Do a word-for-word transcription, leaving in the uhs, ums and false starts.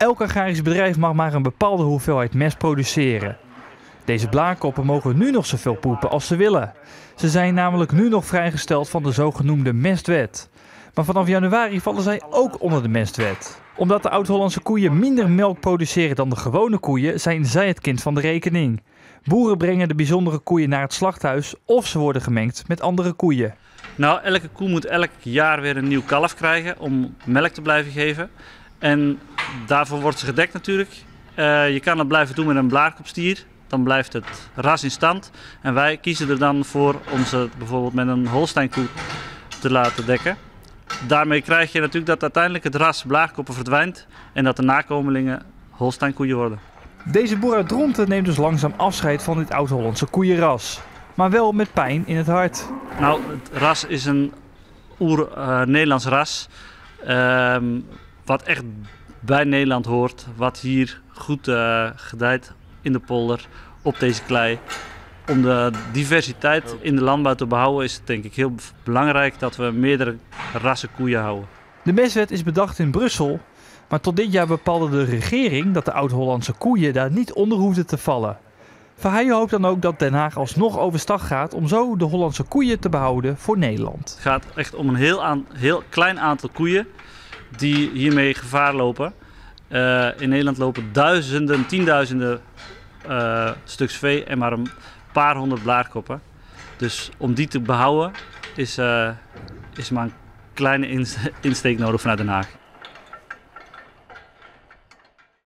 Elk agrarisch bedrijf mag maar een bepaalde hoeveelheid mest produceren. Deze blaarkoppen mogen nu nog zoveel poepen als ze willen. Ze zijn namelijk nu nog vrijgesteld van de zogenoemde mestwet. Maar vanaf januari vallen zij ook onder de mestwet. Omdat de Oud-Hollandse koeien minder melk produceren dan de gewone koeien, zijn zij het kind van de rekening. Boeren brengen de bijzondere koeien naar het slachthuis of ze worden gemengd met andere koeien. Nou, elke koe moet elk jaar weer een nieuw kalf krijgen om melk te blijven geven. En daarvoor wordt ze gedekt natuurlijk. Uh, je kan het blijven doen met een blaarkopstier. Dan blijft het ras in stand. En wij kiezen er dan voor om ze bijvoorbeeld met een Holsteinkoe te laten dekken. Daarmee krijg je natuurlijk dat uiteindelijk het ras blaarkoppen verdwijnt en dat de nakomelingen Holsteinkoeien worden. Deze boer uit Dronten neemt dus langzaam afscheid van dit Oud-Hollandse koeienras. Maar wel met pijn in het hart. Nou, het ras is een oer-Nederlands uh, ras. Uh, wat echt bij Nederland hoort. Wat hier goed uh, gedijt in de polder, op deze klei. Om de diversiteit in de landbouw te behouden is het denk ik heel belangrijk dat we meerdere rassen koeien houden. De mestwet is bedacht in Brussel, maar tot dit jaar bepaalde de regering dat de Oud-Hollandse koeien daar niet onder hoefden te vallen. Verheijen hoopt dan ook dat Den Haag alsnog overstag gaat om zo de Hollandse koeien te behouden voor Nederland. Het gaat echt om een heel, aan, heel klein aantal koeien die hiermee gevaar lopen. Uh, in Nederland lopen duizenden, tienduizenden uh, stuks vee en maar een paar honderd blaarkoppen. Dus om die te behouden is, uh, is maar een kleine insteek nodig vanuit Den Haag.